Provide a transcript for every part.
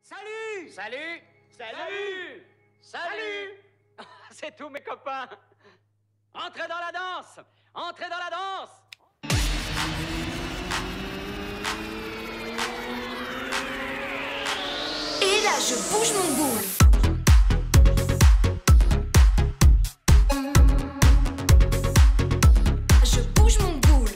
Salut! Salut! Salut! Salut! C'est tout, mes copains! Entrez dans la danse! Entrez dans la danse! Et là, je bouge mon boule. Je bouge mon boule.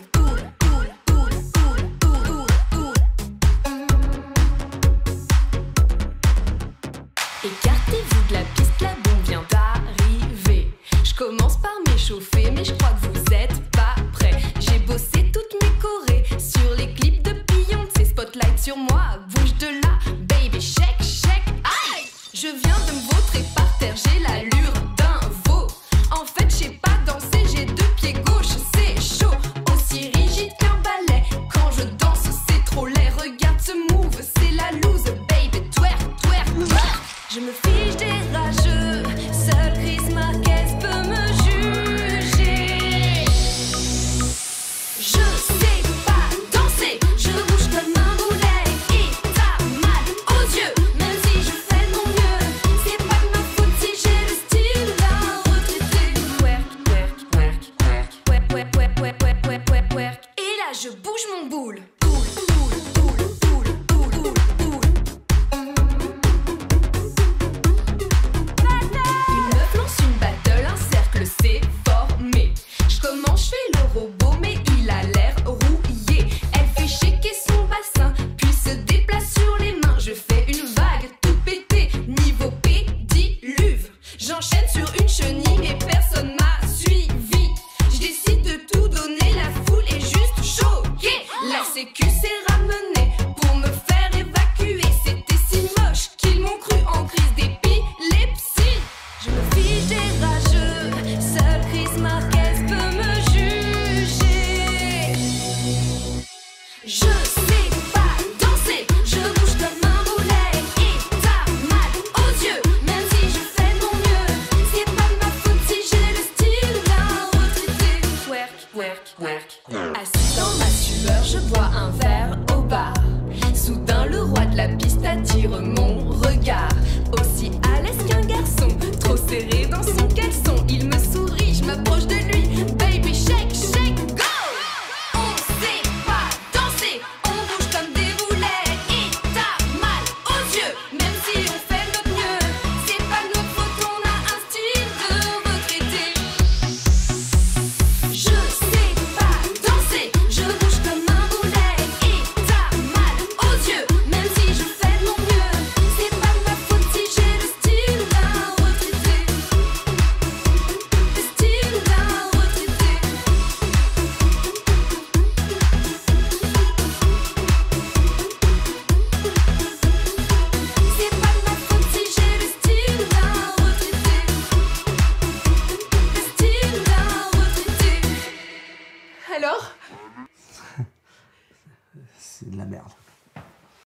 Écartez-vous de la piste, la bombe vient d'arriver. Je commence par m'échauffer, mais je crois que vous êtes pas prêts. J'ai bossé toutes mes chorés sur les clips de Beyoncé. Spotlight sur moi, bouge de là, baby, shake, shake, aïe! Je viens de me vautrer par terre, j'ai l'allure d'un veau. En fait, je sais pas danser, j'ai deux pieds gauche, c'est chaud. Aussi rigide qu'un ballet, quand je danse, c'est trop laid. Regarde ce move, c'est la loose, baby, twerk, twerk, twerk. Je me fiche des rageux, seul Chris Marquez peut me juger. Je sais pas danser, je bouge comme un boulet. Et t'as mal aux yeux, même si je fais de mon mieux. C'est pas de ma faute si j'ai le style d'un retraité. Twerk, twerk, twerk, twerk, twerk, twerk, twerk, twerk, twerk, twerk, twerk. Et là je bouge mon boule. J'enchaîne sur une chenille et personne m'a suivi. Je décide de tout donner, la foule est juste choquée. La sécu s'est ramenée pour me faire évacuer. C'était si moche qu'ils m'ont cru en crise d'épilepsie. Je me fiche des rageux, seul Chris Marquez peut me juger. Je sais pas danser, je bouge comme un boulet. Et t'as mal aux yeux, même si je fais de mon mieux. C'est pas de ma faute si j'ai le style d'un retraité. Twerk, twerk, twerk. Assis dans ma sueur, je bois un verre au bar. Soudain le roi de la piste attire mon regard. Aussi à l'aise qu'un garçon, trop serré dans son caleçon. Il me sourit, je m'approche de lui. Baby, shake, shake, go! On sait pas danser, on bouge comme des boulets. Et t'as mal aux yeux, même si on fait de notre mieux. C'est pas de notre faute, on a un style de retraité. Je sais pas danser, je bouge comme un boulet. Et t'as mal aux yeux, même si je fais de mon mieux. C'est pas de ma faute si j'ai le style d'un retraité. Le style d'un retraité. C'est pas de ma faute si j'ai le style d'un retraité. Le style d'un retraité. Alors? C'est de la merde.